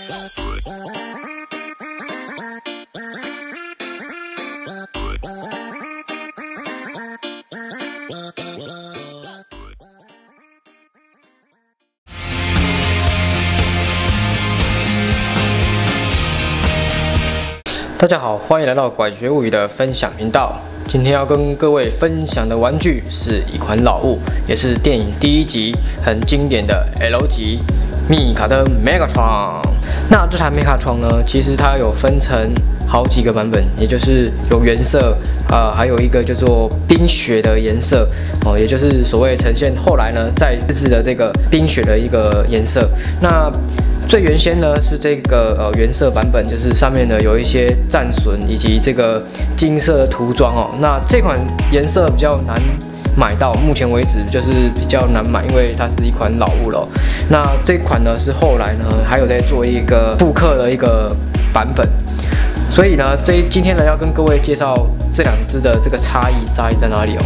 大家好，欢迎来到拐学物语的分享频道。今天要跟各位分享的玩具是一款老物，也是电影第一集很经典的 L 级密卡登 Megatron。那这台 Megatron 呢，其实它有分成好几个版本，也就是有原色，还有一个叫做冰雪的颜色哦，也就是所谓呈现后来呢再自制的这个冰雪的一个颜色。那最原先呢是这个原色版本，就是上面呢有一些战损以及这个金色的涂装哦。那这款颜色比较难买到，目前为止就是比较难买，因为它是一款老物了。那这款呢是后来呢还有在做一个复刻的一个版本，所以呢今天呢要跟各位介绍这两只的这个差异在哪里哦。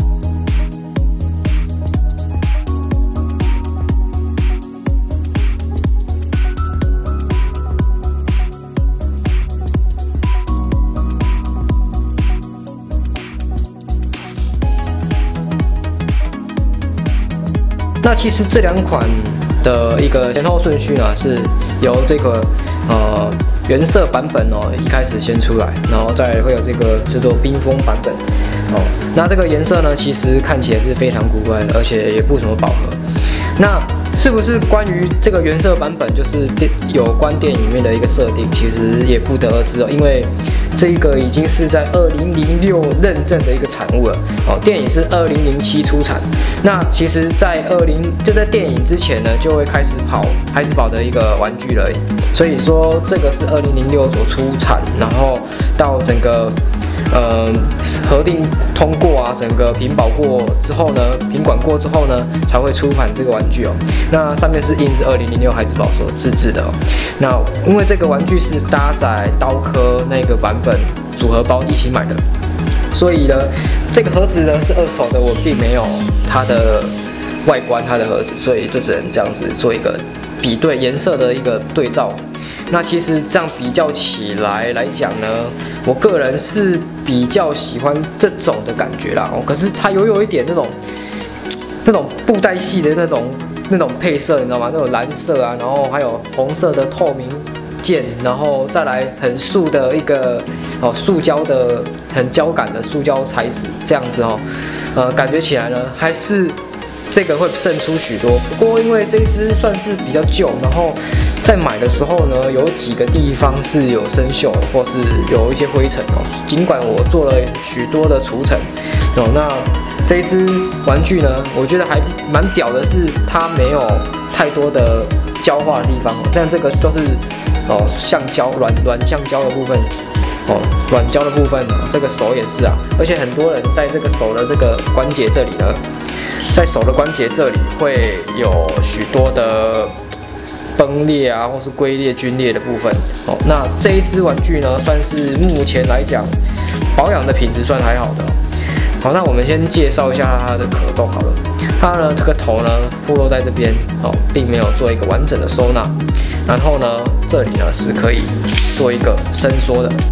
那其实这两款的一个前后顺序呢，是由这个原色版本哦一开始先出来，然后再来会有这个叫做冰封版本哦。那这个颜色呢，其实看起来是非常古怪的，而且也不怎么饱和。那是不是关于这个原色版本就是有关电影里面的一个设定，其实也不得而知哦，因为这个已经是在2006认证的一个产物了哦。电影是2007出产，那其实在在电影之前呢，就会开始跑孩之宝的一个玩具了，所以说这个是2006所出产，然后到整个核定通过啊，整个品保过之后呢，品管过之后呢，才会出版这个玩具哦。那上面是印是2006孩之宝所自制的哦。那因为这个玩具是搭载刀科那个版本组合包一起买的，所以呢，这个盒子呢是二手的，我并没有它的外观它的盒子，所以就只能这样子做一个比对颜色的一个对照。那其实这样比较起来讲呢，我个人是比较喜欢这种的感觉啦哦。可是它有一点那种布袋戏的那种配色，你知道吗？那种蓝色啊，然后还有红色的透明键，然后再来很素的一个塑胶的很胶感的塑胶材质，这样子哦，感觉起来呢还是这个会胜出许多。不过因为这一只算是比较旧，然后在买的时候呢，有几个地方是有生锈或是有一些灰尘哦。尽管我做了许多的除尘哦，那这一只玩具呢，我觉得还蛮屌的是，它没有太多的胶化的地方哦。像这个都是橡胶软橡胶的部分哦，软胶的部分哦，这个手也是啊。而且很多人在这个手的这个关节这里呢，在手的关节这里会有许多的崩裂啊，或是龟裂、皲裂的部分哦。那这一只玩具呢，算是目前来讲保养的品质算还好的。好，那我们先介绍一下它的壳洞好了。它呢这个头呢铺落在这边哦，并没有做一个完整的收纳。然后呢，这里呢是可以做一个伸缩的。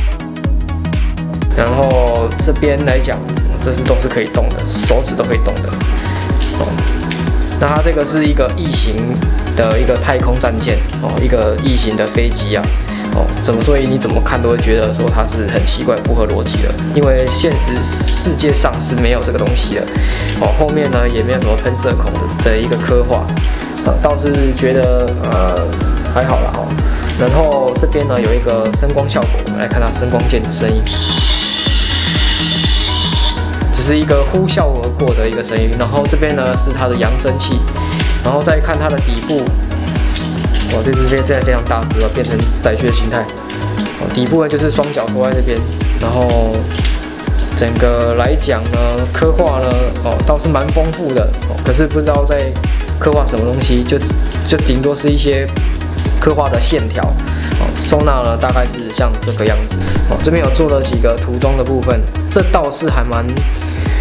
然后这边来讲，这都是可以动的，手指都可以动的哦。那它这个是一个异形的一个太空战舰哦，一个异形的飞机啊哦，所以你怎么看都会觉得说它是很奇怪、不合逻辑的，因为现实世界上是没有这个东西的哦。后面呢也没有什么喷射孔的一个刻画，倒是觉得还好啦哦。然后这边呢有一个声光效果，我们来看它声光键的声音。只是一个呼啸而过的一个声音，然后这边呢是它的扬声器，然后再看它的底部，哇，这只现在非常大只了，变成载具的形态。底部呢就是双脚收在这边，然后整个来讲呢，刻画呢倒是蛮丰富的可是不知道在刻画什么东西，就顶多是一些刻画的线条。收纳呢大概是像这个样子这边有做了几个涂装的部分，这倒是还蛮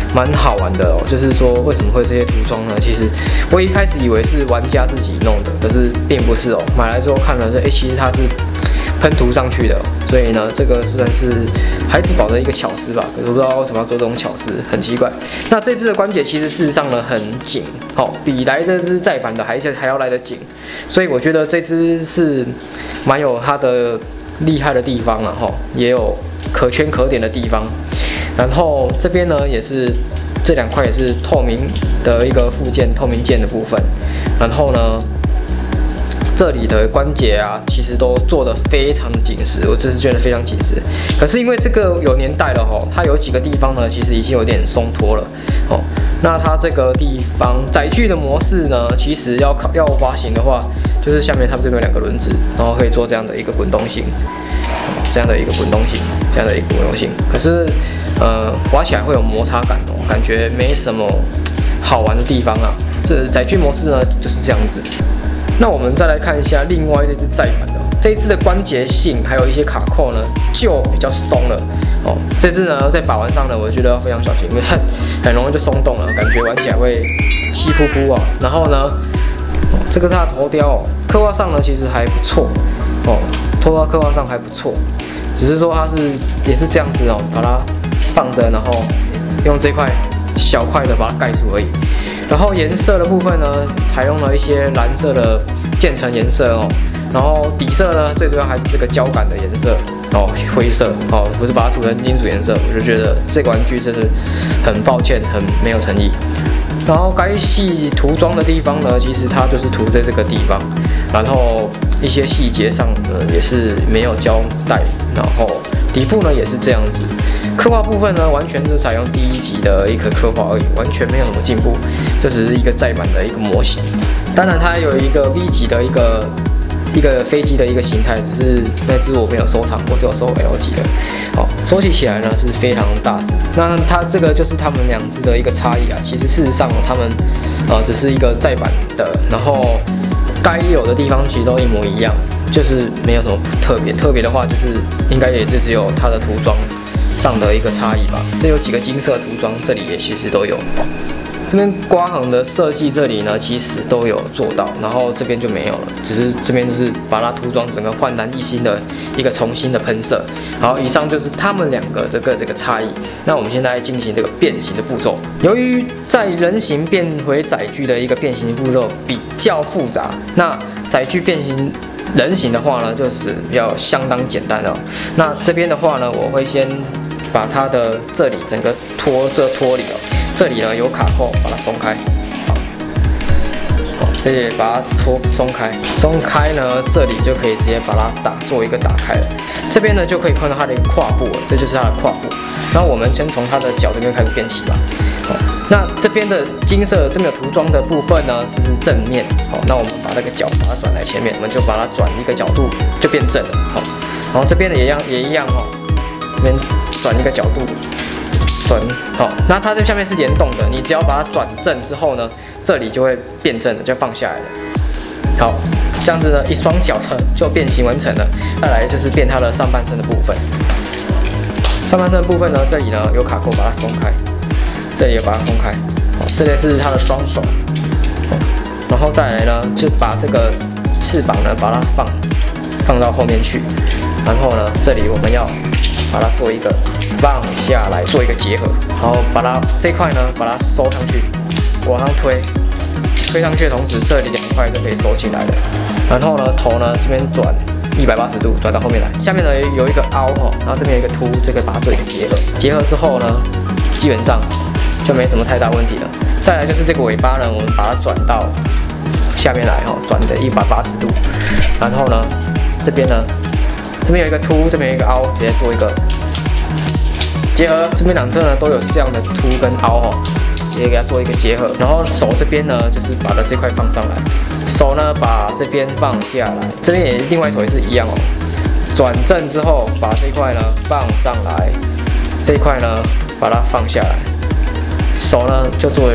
蛮好玩的哦。就是说为什么会这些涂装呢？其实我一开始以为是玩家自己弄的，可是并不是哦。买来之后看了，其实它是喷涂上去的哦，所以呢，这个算是孩子宝的一个巧思吧。可是我不知道为什么要做这种巧思，很奇怪。那这支的关节其实事实上呢很紧，哦，比来这支再版的还要来得紧，所以我觉得这支是蛮有它的厉害的地方了哈，也有可圈可点的地方。然后这边呢也是这2块也是透明的一个附件，透明件的部分。然后呢，这里的关节啊，其实都做得非常紧实，我真是觉得非常紧实。可是因为这个有年代了哈，它有几个地方呢，其实已经有点松脱了哦。那它这个地方载具的模式呢，其实要滑行的话，就是下面它这边有2个轮子，然后可以做这样的一个滚动性，这样的一个滚动性。可是滑起来会有摩擦感哦，感觉没什么好玩的地方啊。这载具模式呢就是这样子。那我们再来看一下另外这支再版的，这一支的关节性还有一些卡扣呢就比较松了哦。这支呢在把玩上呢，我觉得要非常小心，因为很容易就松动了，感觉玩起来会气噗噗啊。然后呢，这个是它的头雕哦，刻画上呢其实还不错哦，刻画上还不错，只是说它也是这样子哦，把它放着，然后用这块小块的把它盖住而已。然后颜色的部分呢，采用了一些蓝色的渐层颜色哦，然后底色呢，最主要还是这个胶感的颜色哦，灰色哦，不是把它涂成金属颜色，我就觉得这个玩具真是很抱歉，很没有诚意。然后该系涂装的地方呢，其实它就是涂在这个地方，然后一些细节上呢也是没有交代，然后底部呢也是这样子。刻画部分呢，完全是采用第1集的一个刻画而已，完全没有什么进步，这只是一个再版的一个模型。当然，它有一个 V 级的一个飞机的一个形态，只是那只我没有收藏，我只有收 L 级的。好，收集起来呢是非常大只。那它这个就是它们2只的一个差异啊。其实事实上，它们只是一个再版的，然后该有的地方其实都一模一样，就是没有什么特别。特别的话，就是应该也就只有它的涂装上的一个差异吧。这有几个金色涂装，这里也其实都有。这边刮痕的设计，这里呢其实都有做到，然后这边就没有了，只是这边就是把它涂装整个焕然一新的一个重新的喷射。好，以上就是他们2个这个差异。那我们现在进行这个变形的步骤。由于在人形变回载具的一个变形步骤比较复杂，那载具变形人形的话呢，就是要相当简单哦。那这边的话呢，我会先把它的这里整个脱离哦。这里呢有卡扣，把它松开，好，这里把它松开呢，这里就可以直接把它做一个打开了。这边呢就可以看到它的一个胯部了，这就是它的胯部。然后我们先从它的脚这边开始变起吧。好，那这边的金色这边有涂装的部分呢是正面，好，那我们把那个脚把它转来前面，我们就把它转一个角度就变正了，好，然后这边的也一样哦，这边转一个角度。好，那它这下面是联动的，你只要把它转正之后呢，这里就会变正了，就放下来了。好，这样子呢，一双脚呢就变形完成了。再来就是变它的上半身的部分。上半身的部分呢，这里呢有卡扣，把它松开，这里也把它松开。好，这里是它的双手。然后再来呢，就把这个翅膀呢，把它放到后面去。然后呢，这里我们要把它做一个放下来，做一个结合，然后把它这块呢，把它收上去，往上推上去的同时，这里2块就可以收起来了。然后呢，头呢这边转180度，转到后面来。下面呢有一个凹哈，然后这边有一个凸，这个把它做一个结合。结合之后呢，基本上就没什么太大问题了。再来就是这个尾巴呢，我们把它转到下面来哈，转的180度。然后呢，这边有一个凸，这边有一个凹，直接做一个结合。这边2侧呢都有这样的凸跟凹哈，直接给它做一个结合。然后手这边呢，就是把它这块放上来，手呢把这边放下来，这边也另外一手也是一样哦。转正之后，把这块呢放上来，这一块呢把它放下来，手呢就做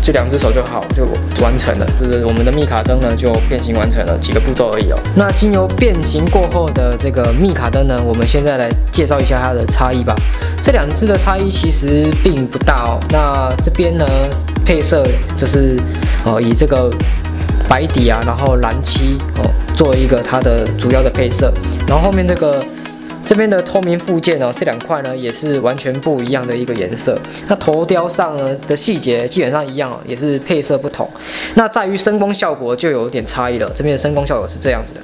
就2只手就好，就完成了。就是我们的密卡灯呢就变形完成了，几个步骤而已哦。那经由变形过后的这个密卡灯呢，我们现在来介绍一下它的差异吧。这2只的差异其实并不大哦。那这边呢配色就是以这个白底啊，然后蓝漆作为一个它的主要的配色，然后后面这边的透明附件哦，这2块呢也是完全不一样的一个颜色。那头雕上呢的细节基本上一样哦，也是配色不同。那在于声光效果就有点差异了，这边的声光效果是这样子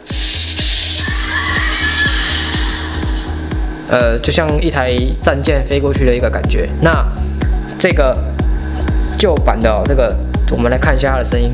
的，就像一台战舰飞过去的一个感觉。那这个旧版的这个，我们来看一下它的声音。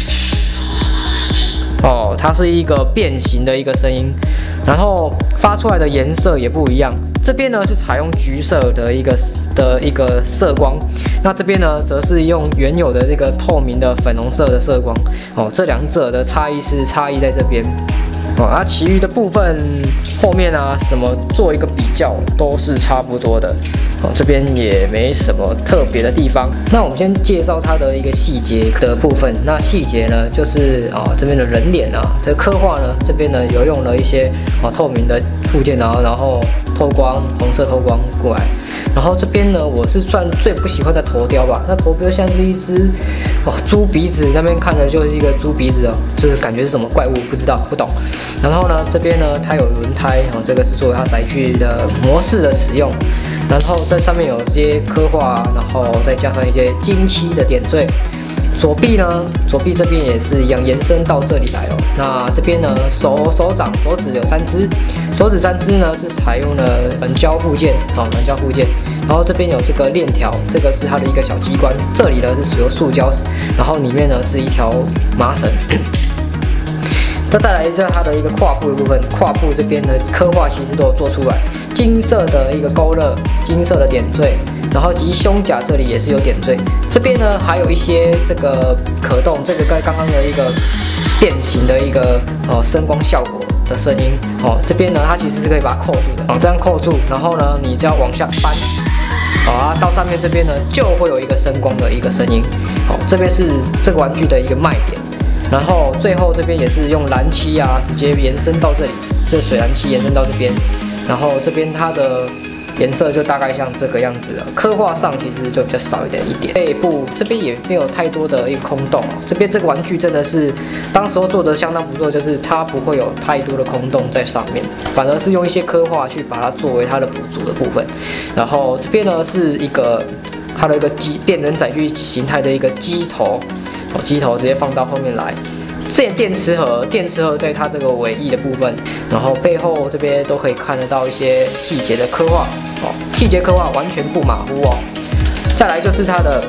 它是一个变形的一个声音，然后发出来的颜色也不一样。这边呢是采用橘色的一个色光，那这边呢则是用原有的这个透明的粉红色的色光。这2者的差异在这边。其余的部分后面啊什么做一个比较都是差不多的。这边也没什么特别的地方。那我们先介绍它的一个细节的部分。那细节呢，就是这边的人脸啊，这个刻画呢，这边呢有用了一些透明的附件，然后透光，红色透光过来。然后这边呢，我是算最不喜欢的头雕吧。那头雕像是一只猪鼻子，那边看的就是一个猪鼻子哦，就是感觉是什么怪物，不知道不懂。然后呢，这边呢它有轮胎这个是作为它载具的模式的使用。然后在上面有一些刻画，然后再加上一些金漆的点缀。左臂这边也是一样，延伸到这里来哦。那这边呢，手指有3只，手指3只呢是采用了软胶附件，软胶附件。然后这边有这个链条，这个是它的一个小机关。这里呢是使用塑胶，然后里面呢是一条麻绳。那再来就是它的一个胯部的部分，胯部这边的刻画其实都有做出来，金色的一个勾勒，金色的点缀，然后及胸甲这里也是有点缀。这边呢还有一些这个可动，这个刚刚的一个变形的一个声光效果的声音这边呢它其实是可以把它扣住的，这样扣住，然后呢你只要往下扳。到上面这边呢就会有一个声光的一个声音。这边是这个玩具的一个卖点。然后最后这边也是用蓝漆啊，直接延伸到这里，这水蓝漆延伸到这边。然后这边它的颜色就大概像这个样子了，刻画上其实就比较少一点。背部这边也没有太多的一个空洞这边这个玩具真的是当时候做的相当不错，就是它不会有太多的空洞在上面，反而是用一些刻画去把它作为它的补足的部分。然后这边呢是一个它的一个变人载具形态的一个机头。机头直接放到后面来，电池盒在它这个尾翼的部分，然后背后这边都可以看得到一些细节的刻画细节刻画完全不马虎再来就是它的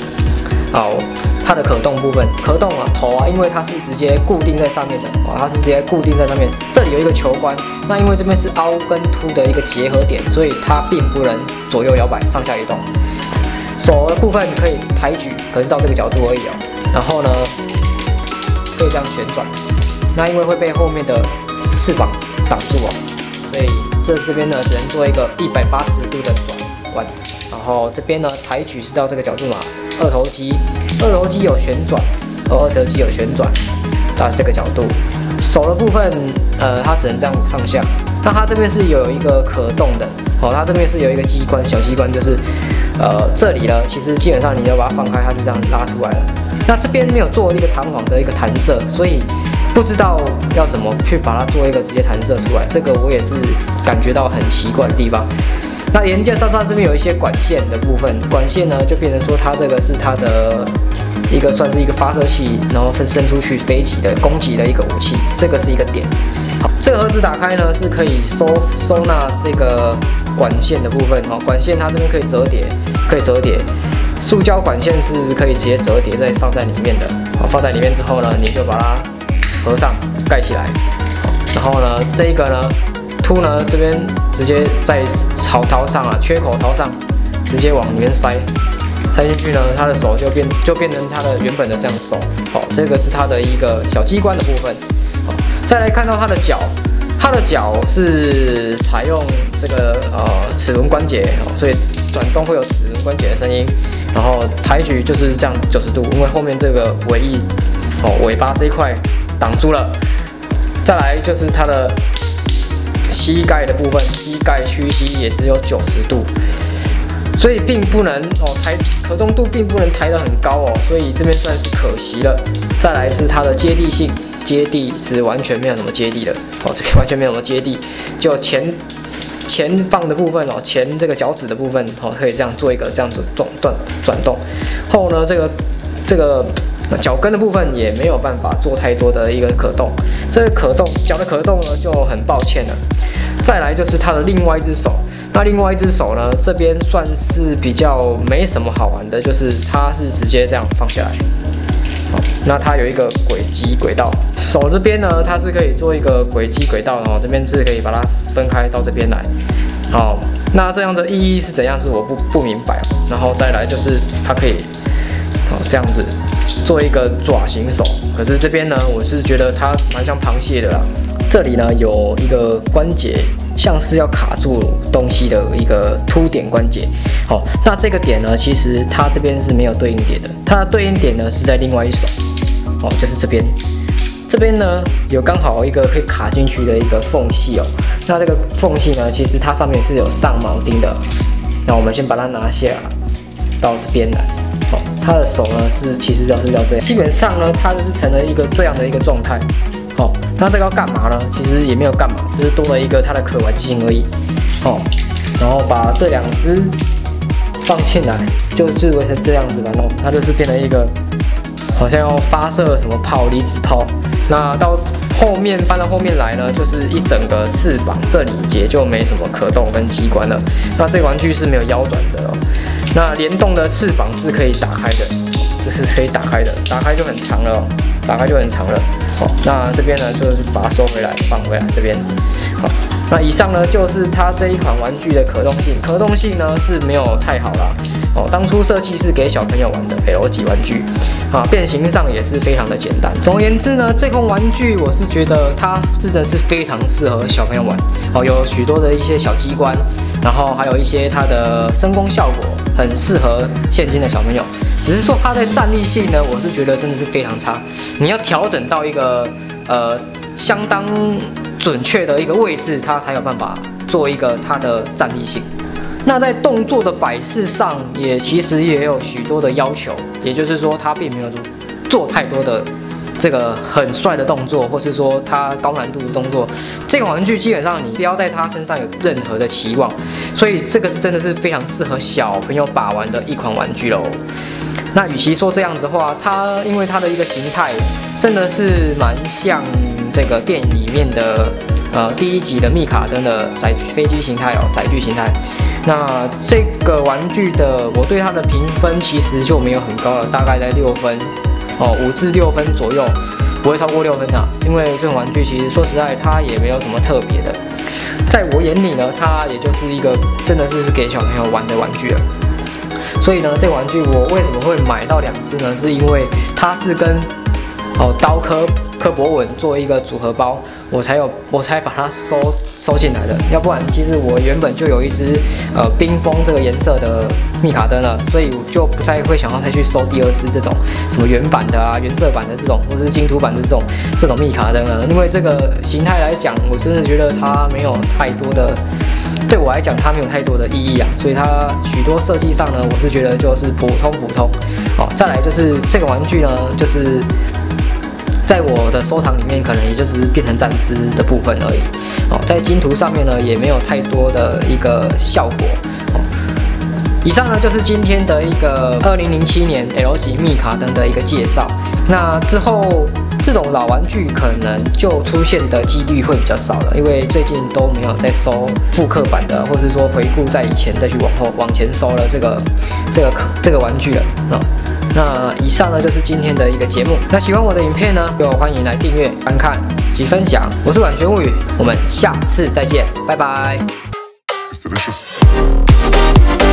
可动部分，可动头因为它是直接固定在上面的它是直接固定在上面。这里有一个球关，那因为这边是凹跟凸的一个结合点，所以它并不能左右摇摆、上下移动。手的部分可以抬举，可是到这个角度而已然后呢，可以这样旋转。那因为会被后面的翅膀挡住所以这边呢只能做一个180度的转弯。然后这边呢抬举是到这个角度二头肌有旋转，二头肌有旋转到这个角度。手的部分它只能这样上下。那它这边是有一个可动的它这边是有一个机关，小机关就是这里呢，其实基本上你要把它放开，它就这样拉出来了。那这边没有做一个弹簧的一个弹射，所以不知道要怎么去把它做一个直接弹射出来，这个我也是感觉到很奇怪的地方。那连接上这边有一些管线的部分，管线呢就变成说它这个是它的一个算是一个发射器，然后分伸出去飞击的攻击的一个武器，这个是一个点。好，这个盒子打开呢是可以收纳这个管线的部分管线它这边可以折叠，塑胶管线是可以直接折叠再放在里面的。放在里面之后呢，你就把它合上盖起来。然后呢，这个呢凸呢这边直接在槽上缺口槽上直接往里面塞进去呢，它的手就变成它的原本的这样手。这个是它的一个小机关的部分。再来看到它的脚是采用这个齿轮关节所以转动会有齿轮关节的声音。 然后抬举就是这样90度，因为后面这个尾巴这一块挡住了。再来就是它的膝盖的部分，膝盖屈膝也只有90度，所以并不能可动度并不能抬得很高哦，所以这边算是可惜了。再来是它的接地性，接地是完全没有什么接地的哦，这个完全没有什么接地，就前放的部分哦，前这个脚趾的部分哦，可以这样做一个这样子转动。后呢，这个脚跟的部分也没有办法做太多的一个可动，这个脚的可动呢就很抱歉了。再来就是它的另外一只手，那另外一只手呢，这边算是比较没什么好玩的，就是它是直接这样放下来。好，那它有一个轨道，手这边呢，它是可以做一个轨道，然后这边是可以把它分开到这边来。好，那这样的意义是怎样？是我不明白。然后再来就是它可以这样子做一个爪形手，可是这边呢，我是觉得它蛮像螃蟹的啦。这里呢有一个关节，像是要卡住东西的一个凸点关节。好，那这个点呢，其实它这边是没有对应点的，它的对应点呢是在另外一手，哦，就是这边。这边呢有刚好一个可以卡进去的一个缝隙哦。那这个缝隙呢，其实它上面是有上铆钉的。那我们先把它拿下来，到这边来。好，它的手呢其实就是要这样，基本上呢，它就是成了一个这样的一个状态。好，那这个要干嘛呢？其实也没有干嘛，只是多了一个它的可玩性而已。好，然后把这2只放进来，就是围成这样子吧。然后它就是变成一个好像要发射什么离子炮。那到后面翻到后面来呢，就是一整个翅膀，这里也就没什么可动跟机关了。那这个玩具是没有腰转的哦。那联动的翅膀是可以打开的，这是可以打开的，打开就很长了哦，打开就很长了。好，那这边呢就是把它收回来，放回来这边。好，那以上呢就是它这一款玩具的可动性，可动性呢是没有太好啦。哦，当初设计是给小朋友玩的 L 级玩具，变形上也是非常的简单。总而言之呢，这款玩具我是觉得它真的是非常适合小朋友玩。哦，有许多的一些小机关，然后还有一些它的声光效果，很适合现今的小朋友。只是说它在站立性呢，我是觉得真的是非常差。你要调整到一个相当准确的一个位置，它才有办法做一个它的站立性。那在动作的摆饰上，其实也有许多的要求，也就是说，它并没有做太多的这个很帅的动作，或是说它高难度的动作。这个玩具基本上你不要在它身上有任何的期望，所以这个是真的是非常适合小朋友把玩的一款玩具喽。那与其说这样子的话，因为它的一个形态真的是蛮像这个电影里面的第1集的密卡登的飞机形态哦，载具形态。那这个玩具的我对它的评分其实就没有很高了，大概在6分哦，5至6分左右，不会超过6分啊。因为这种玩具其实说实在，它也没有什么特别的，在我眼里呢，它也就是一个真的是给小朋友玩的玩具了。所以呢，这个玩具我为什么会买到2只呢？是因为它是跟刀科博文做一个组合包，我才把它收进来的。要不然，其实我原本就有一只冰封这个颜色的密卡登了，所以我就不太会想要再去收第2只这种什么原版的啊、原色版的这种，或者是金土版的这种密卡登了。因为这个形态来讲，我真的觉得它没有太多的。对我来讲，它没有太多的意义啊，所以它许多设计上呢，我是觉得就是普通。好，再来就是这个玩具呢，就是在我的收藏里面，可能也就是变成展示的部分而已。哦，在金图上面呢，也没有太多的一个效果。哦，以上呢就是今天的一个2007年 L 级密卡登的一个介绍。那之后，这种老玩具可能就出现的几率会比较少了，因为最近都没有在收复刻版的，或是说回顾在以前再去往前收了这个玩具了啊。那以上呢就是今天的一个节目。那喜欢我的影片呢，就欢迎来订阅、观看及分享。我是晚全物语，我们下次再见，拜拜。It's delicious.